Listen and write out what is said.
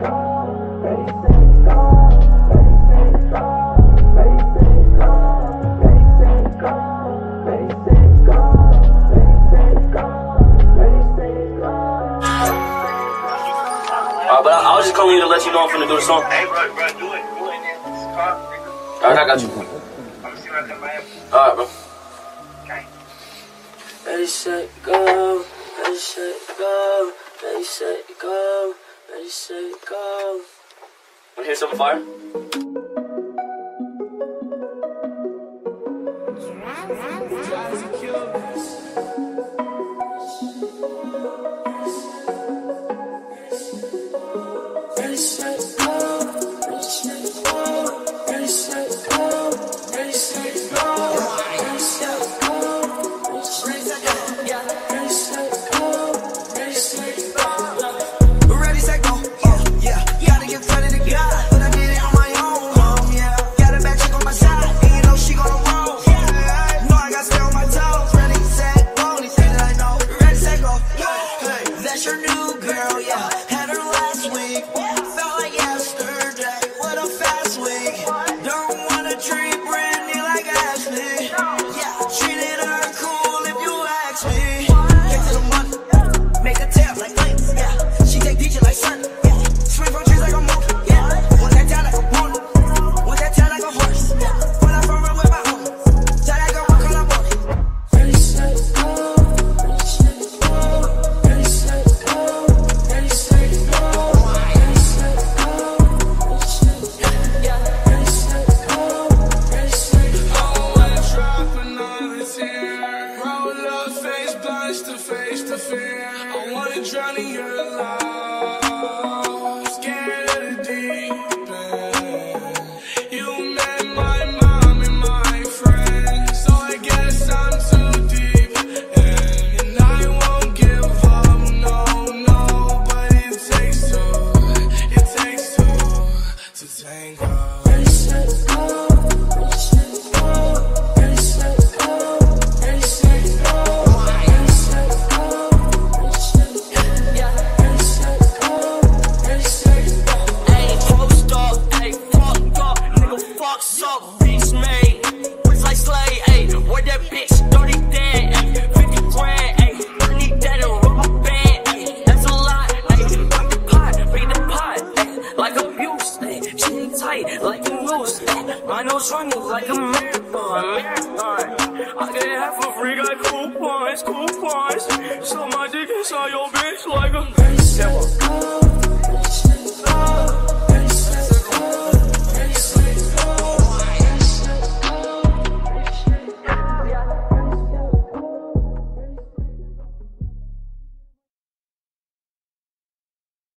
But I was just calling you to let you know I'm finna do the song. Hey, bro, do it. Do it, man. This is car. Alright, I got you. I'm gonna see what I can buy him. Alright, bro. Okay. Ready, set, go. Ready, set, go. Ready, set, go. Ready, set, go. Wanna hear something fire? Ready, set, go. Ready, set, go. Ready, set, go. Ready, set, go. Ready, set, go. Ready, set, go. Yeah. Ready, set, go. Ready, set, go. Ready, set, go. Yeah. Gotta give credit to God, but I did it on my own. Yeah. Got a bad chick on my side, and you know she gonna roll. Know I got stay on my toes. Ready, set, go. Only thing that I know. Ready, set, go. Hey, that's your new girl. Yeah. Had her last week. Felt like yesterday. What a fast week. Don't wanna treat Brandy like Ashley. Yeah. Treated her cool if you ask me. Get to the money. Make a tail like Lance. Yeah. She take DJ like Sun. Yeah. Swing from trees like a monkey. Yeah. Want that tail like a pony. Want that tail like a horse. Yeah. Pull out from her with my homie. Tell that girl walk on up on it. Ready, set, go. Ready, set, go. Ready, set, go. Ready, set, go. Ready, set, go. Ready, set, yeah. Ready, set, go. Ready, set, go. Always drop another tear. Roll up, face blush to face to fear. I wanna drown in your love. Scared of the deep end. You met my mom and my friend, so I guess I'm too deep. And I won't give up, no, but it takes two to tango. Ready, set, go. Ready, set, go. Ready, set, go. Ready, set, go. Ready, set, go. Ready, set, yeah. Ready, set, go. Ready, set, go. Ayy, post up, ayy, fucked up, nigga, fucks up, bitch made. What's like slay, ayy, where that bitch, 30 dead, ayy, 50 grand, ayy, 30 dead and rubber band, ayy, that's a lot, ayy, pop the pot, beat the pot, ayy, like abuse, ayy, she ain't tight, like a noose, ayy, my nose running like a marathon, I get half a free, got coupons, so my dick inside your bitch like a Ready, set, go.